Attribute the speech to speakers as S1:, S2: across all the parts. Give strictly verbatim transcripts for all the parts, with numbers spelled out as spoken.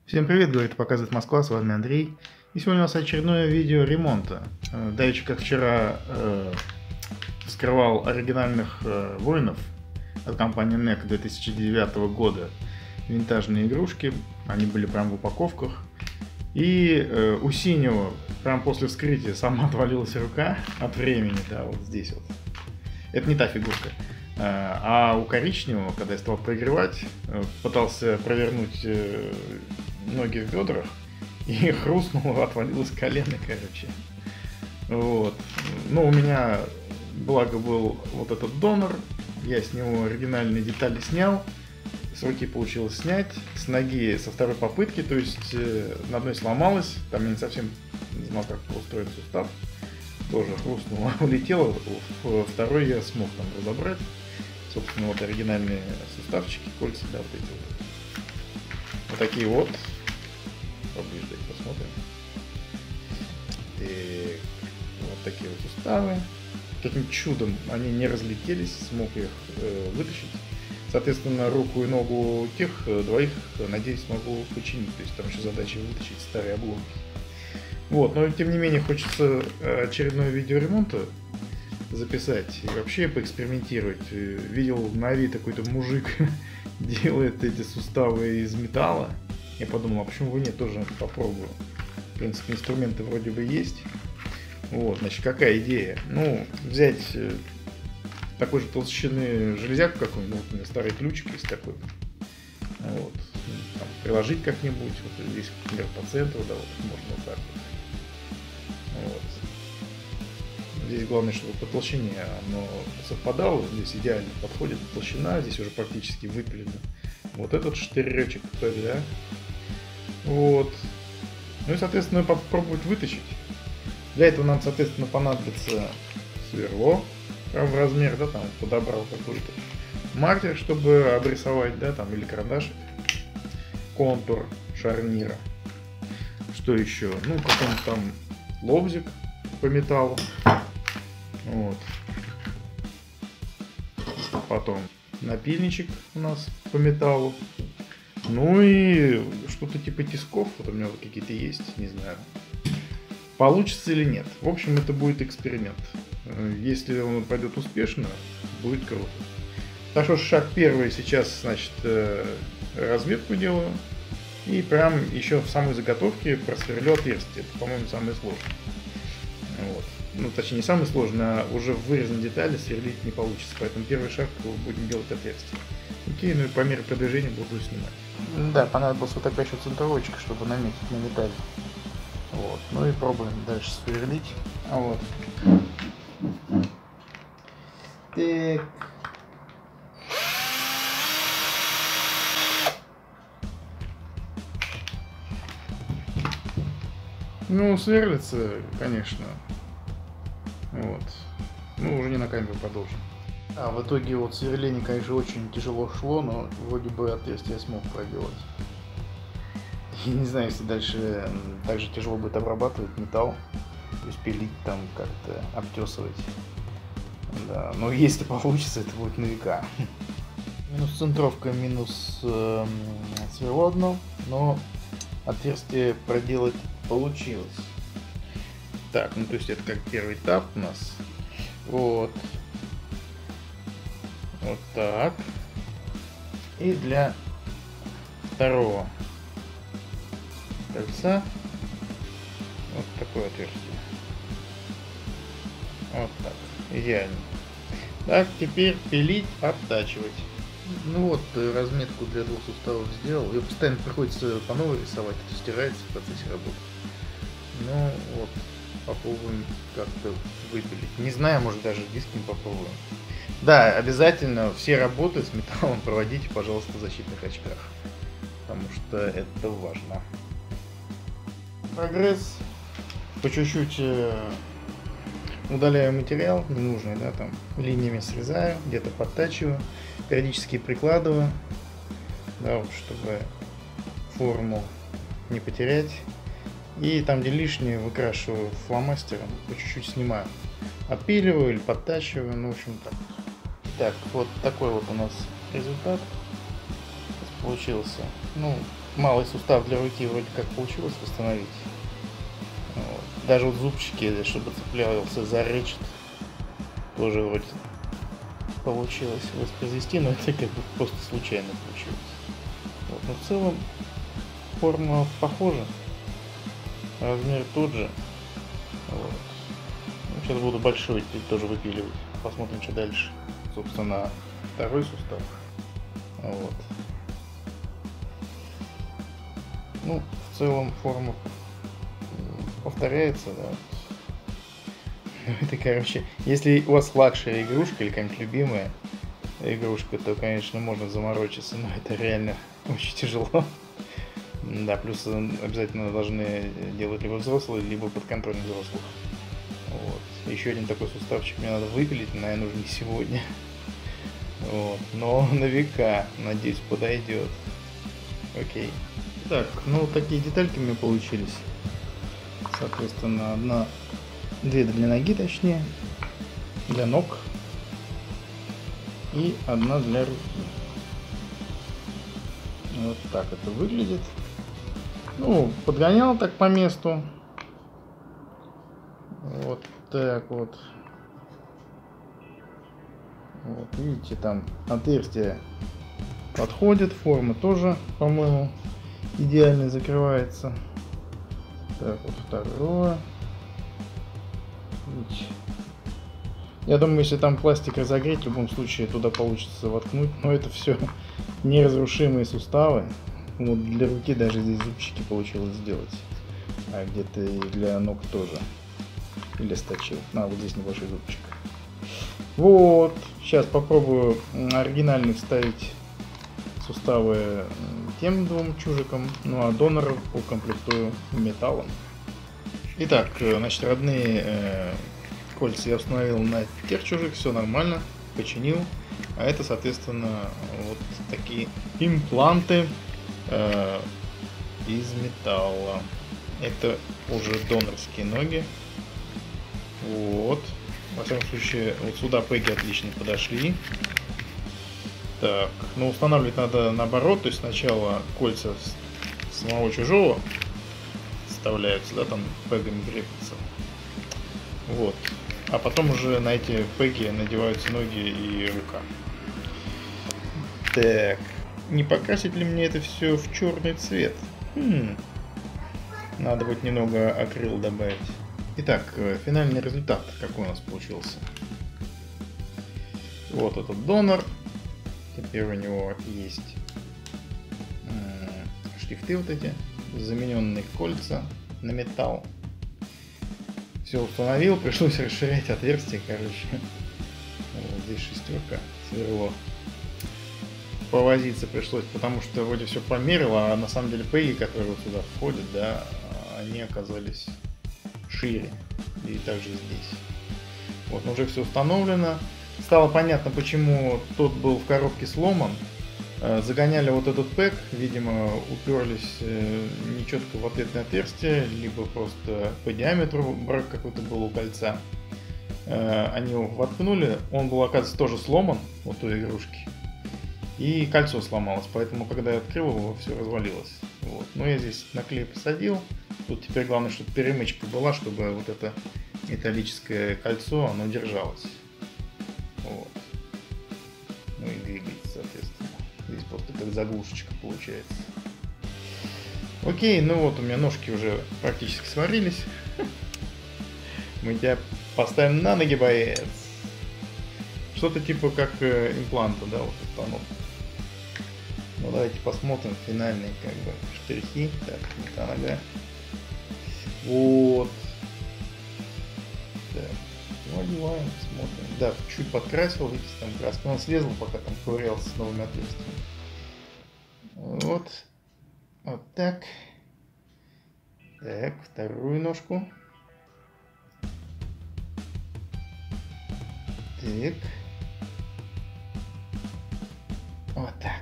S1: Всем привет, говорит, показывает Москва, с вами Андрей. И сегодня у нас очередное видео ремонта. Давеча, как вчера, э, вскрывал оригинальных э, воинов от компании нэк две тысячи девятого года. Винтажные игрушки, они были прям в упаковках. И э, у синего, прям после вскрытия, сама отвалилась рука от времени, да, вот здесь вот. Это не та фигурка. А у коричневого, когда я стал прогревать, пытался провернуть ноги в бедрах, и хрустнуло, отвалилось колено, короче. Вот. Ну, у меня, благо, был вот этот донор, я с него оригинальные детали снял, с руки получилось снять, с ноги со второй попытки, то есть на одной сломалось, там я не совсем не знал, как устроен сустав, тоже хрустнуло, улетело, в второй я смог там разобрать. Собственно, вот оригинальные суставчики, кольца, да, вот эти вот. Вот такие вот. Поближе посмотрим. И вот такие вот суставы. Каким чудом они не разлетелись, смог их э, вытащить. Соответственно, руку и ногу тех двоих, надеюсь, смогу починить. То есть там еще задача вытащить старые обломки. Вот, но тем не менее хочется очередное видео ремонта записать и вообще поэкспериментировать. Видел на Авито какой-то мужик делает эти суставы из металла. Я подумал, а почему бы нет, тоже попробую. В принципе, инструменты вроде бы есть. Вот, значит, какая идея? Ну, взять такой же толщины железяку какую-нибудь, ну, вот у меня старый ключик есть такой. Вот, там, приложить как-нибудь, вот здесь, например, по центру, да, вот можно вот так вот. Вот. Здесь главное, чтобы по толщине оно совпадало, здесь идеально подходит толщина, здесь уже практически выпилено. Вот этот штыречек, да. Вот. Ну и, соответственно, попробовать вытащить. Для этого нам, соответственно, понадобится сверло в размер, да, там подобрал какой-то маркер, чтобы обрисовать, да, там, или карандаш, контур шарнира. Что еще? Ну, какой-нибудь там лобзик по металлу. Вот. Потом напильничек у нас по металлу. Ну и что-то типа тисков. Вот у меня вот какие-то есть, не знаю. Получится или нет. В общем, это будет эксперимент. Если он пойдет успешно, будет круто. Так что шаг первый, сейчас, значит, разметку делаю. И прям еще в самой заготовке просверлю отверстие. Это, по-моему, самое сложное. Вот. Ну, точнее, не самый сложный, а уже в вырезанной детали сверлить не получится. Поэтому первый шаг будем делать отверстие. Окей, ну и по мере продвижения буду снимать. Да, понадобилась вот такая еще центровочка, чтобы наметить на деталь. Вот. Ну и пробуем дальше сверлить. А вот. Так. Ну, сверлится, конечно. Вот. Ну, уже не на камеру продолжим. А в итоге вот сверление, конечно, очень тяжело шло, но вроде бы отверстие я смог проделать. Я не знаю, если дальше так же тяжело будет обрабатывать металл, то есть пилить там, как-то обтесывать. Да, но если получится, это будет на века. Минус центровка, минус э, сверло одно, но отверстие проделать получилось. Так, ну то есть это как первый этап у нас. Вот. Вот так. И для второго кольца вот такое отверстие. Вот так. Идеально. Так, теперь пилить, обтачивать. Ну вот, разметку для двух суставов сделал. Ее постоянно приходится по новой рисовать, это стирается в процессе работы. Ну вот, попробуем как-то выпилить. Не знаю, может даже дисками попробуем. Да, обязательно все работы с металлом проводите, пожалуйста, в защитных очках. Потому что это важно. Прогресс. По чуть-чуть удаляю материал ненужный, да, там линиями срезаю, где-то подтачиваю, периодически прикладываю, да, вот, чтобы форму не потерять. И там, где лишнее, выкрашиваю фломастером, по чуть-чуть снимаю. Отпиливаю или подтачиваю, ну, в общем, так. Так, вот такой вот у нас результат. Сейчас получился. Ну, малый сустав для руки вроде как получилось восстановить. Вот. Даже вот зубчики, чтобы цеплялся за речет, тоже вроде получилось воспроизвести, но это как бы просто случайно получилось. Вот. Но в целом форма похожа, размер тот же. Вот. Ну, сейчас буду большой теперь тоже выпиливать. Посмотрим, что дальше. Собственно, второй сустав. Вот. Ну, в целом форма повторяется, да. Это, короче, если у вас лакшери игрушка или какая-нибудь любимая игрушка, то, конечно, можно заморочиться, но это реально очень тяжело. Да, плюс обязательно должны делать либо взрослые, либо под контролем взрослых. Вот. Еще один такой суставчик мне надо выпилить, наверное, уже не сегодня. Вот. Но на века, надеюсь, подойдет. Окей. Так, ну вот такие детальки у меня получились. Соответственно, одна, две для ноги, точнее, для ног, и одна для руки. Вот так это выглядит. Ну, подгонял так по месту. Вот так вот. Вот, видите, там отверстие подходит, форма тоже, по-моему, идеально закрывается. Так, вот второе. Видите. Я думаю, если там пластик разогреть, в любом случае туда получится воткнуть. Но это все неразрушимые суставы. Вот для руки даже здесь зубчики получилось сделать. А где-то и для ног тоже. Или сточил. А, вот здесь небольшой зубчик. Вот. Сейчас попробую оригинально вставить суставы тем двум чужикам. Ну а доноров укомплектую металлом. Итак, значит, родные э, кольца я установил на тех чужих. Все нормально. Починил. А это, соответственно, вот такие импланты э, из металла. Это уже донорские ноги. Вот. Во всяком случае, вот сюда пеги отлично подошли. Так, ну устанавливать надо наоборот, то есть сначала кольца с самого чужого вставляются, да, там пегами крепятся. Вот. А потом уже на эти пеги надеваются ноги и рука. Так, не покрасить ли мне это все в черный цвет? Хм. Надо будет немного акрил добавить. Итак, финальный результат какой у нас получился. Вот этот донор. Теперь у него есть шрифты вот эти, замененные кольца на металл. Все установил, пришлось расширять отверстие, короче. Вот здесь шестерка, сверло. Повозиться пришлось, потому что вроде все померило, а на самом деле пеги, которые вот сюда входят, да, они оказались шире. И также здесь. Вот, уже все установлено. Стало понятно, почему тот был в коробке сломан. Загоняли вот этот пэк, видимо, уперлись нечетко в ответное отверстие, либо просто по диаметру брак какой-то был у кольца. Они его воткнули, он был, оказывается, тоже сломан, вот у игрушки. И кольцо сломалось, поэтому, когда я открыл его, все развалилось. Вот. Но я здесь на клей посадил. Тут теперь главное, чтобы перемычка была, чтобы вот это металлическое кольцо, оно держалось. Вот. Ну и двигается, соответственно. Здесь просто как заглушечка получается. Окей, ну вот у меня ножки уже практически сварились. Мы тебя поставим на ноги, боец. Что-то типа как импланта, да, вот это оно. Ну давайте посмотрим финальные как бы штрихи. Так, это нога. Вот. Так, ну, одеваем, смотрим. Да, чуть подкрасил, видите, там краска. Он слезла, пока там ковырялся с новыми отверстиями. Вот. Вот так. Так, вторую ножку. Так. Вот так.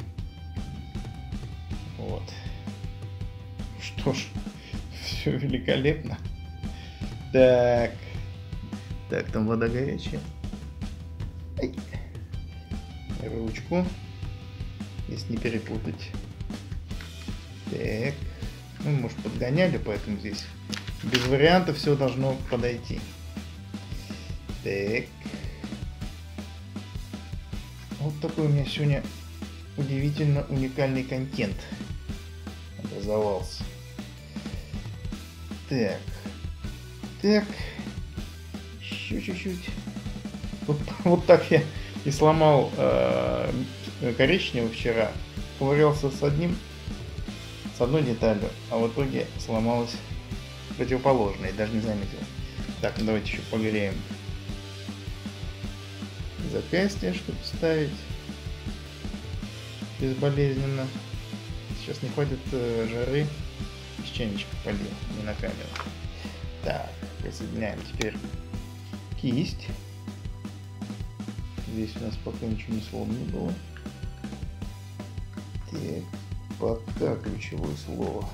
S1: Вот. Что ж, все великолепно. Так. Так, там вода горячая. Ай. Ручку. если не перепутать. Так. Ну, может, подгоняли, поэтому здесь без вариантов все должно подойти. Так. Вот такой у меня сегодня удивительно уникальный контент образовался. Так. Так. Еще чуть-чуть. Вот, вот так я и сломал э, коричневый вчера. Ковырялся с одним, с одной деталью, а в итоге сломалась противоположная, даже не заметил. Так, ну давайте еще погреем запястье, чтобы ставить безболезненно. Сейчас не хватит э, жары, из чайничка полил, не на камеру. Так, присоединяем теперь кисть. Здесь у нас пока ничего не сломано было. Так, пока ключевое слово.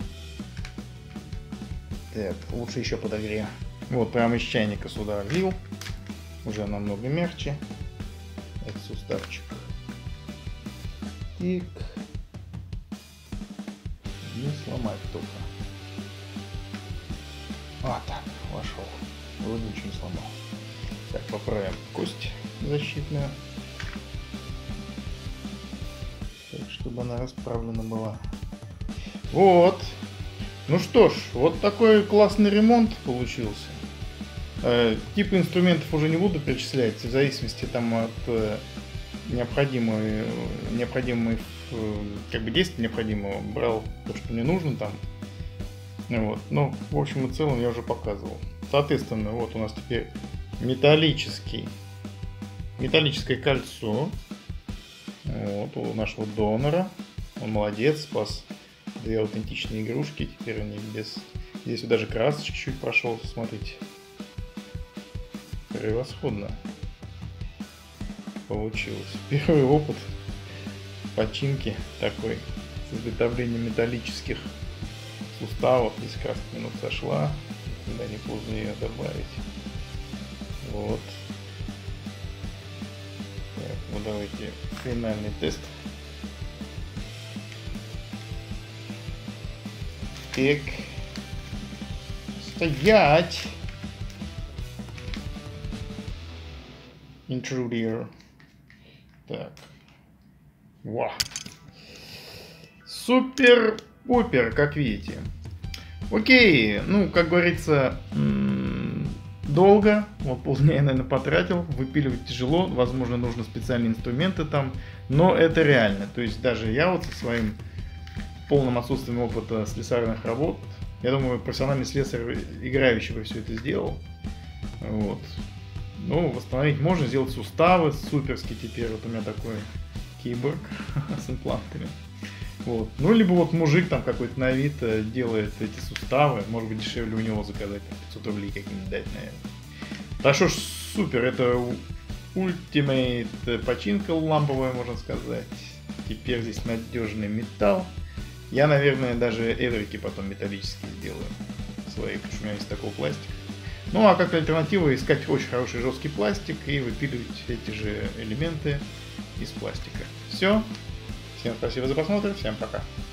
S1: Так, лучше еще подогреем. Вот, прямо из чайника сюда влил. Уже намного мягче. Это суставчик. Так. Не сломать только. А, так, вошел. Вроде ничего не сломал. Так, поправим кость защитную. Так, чтобы она расправлена была. Вот. Ну что ж, вот такой классный ремонт получился. Э, типы инструментов уже не буду перечислять, в зависимости там от э, необходимой, необходимой э, как бы действия необходимого. Брал то, что мне нужно там. Вот. Ну, в общем и целом я уже показывал. Соответственно, вот у нас теперь металлический, металлическое кольцо. Вот у нашего донора. Он молодец, спас две аутентичные игрушки. Теперь они без... Здесь вот даже красочек чуть прошел, смотрите. Превосходно получилось. Первый опыт починки такой с изготовлением металлических суставов. Здесь краска минут сошла. Никогда не поздно ее добавить. Вот. Так, ну давайте финальный тест. Так. Стоять! Intruder. Так. Вау. Супер-пупер, как видите. Окей, ну, как говорится, долго, вот полдня я, наверное, потратил, выпиливать тяжело, возможно, нужны специальные инструменты там, но это реально, то есть даже я вот со своим полным отсутствием опыта слесарных работ, я думаю, профессиональный слесарь, играющий бы все это сделал, вот, ну, восстановить можно, сделать суставы суперски теперь, вот у меня такой киборг с имплантами. Вот. Ну, либо вот мужик там какой-то на вид делает эти суставы. Может быть, дешевле у него заказать, пятьсот рублей какие-нибудь дать, наверное. Так что ж, супер, это ультимейт починка ламповая, можно сказать. Теперь здесь надежный металл. Я, наверное, даже эврики потом металлические сделаю свои, потому что у меня есть такой пластик. Ну, а как альтернатива искать очень хороший жесткий пластик и выпиливать эти же элементы из пластика. Все. Всем спасибо за просмотр, всем пока.